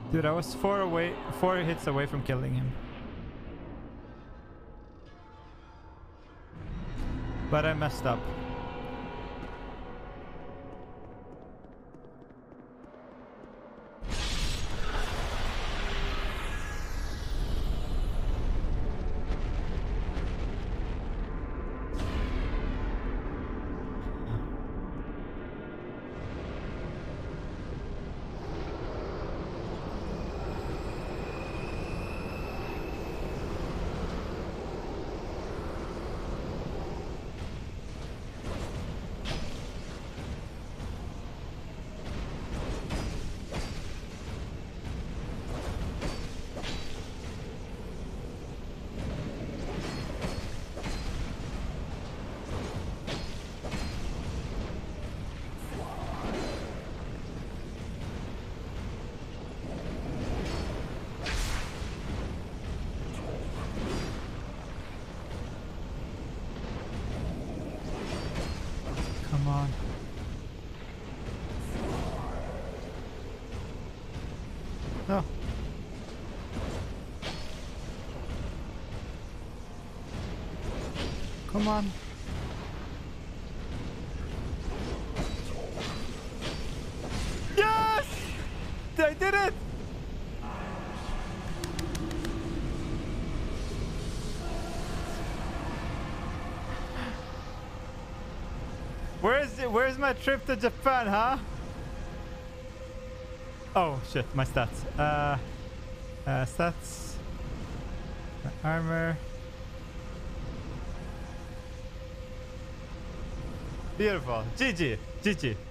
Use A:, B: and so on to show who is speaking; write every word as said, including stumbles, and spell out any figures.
A: Dude, I was four away, four hits away from killing him. But I messed up. Come on. No. Come on. Yes! I did it! Where's it? Where's my trip to Japan, huh? Oh shit, my stats. Uh, uh stats. Armor. Beautiful. G G. G G.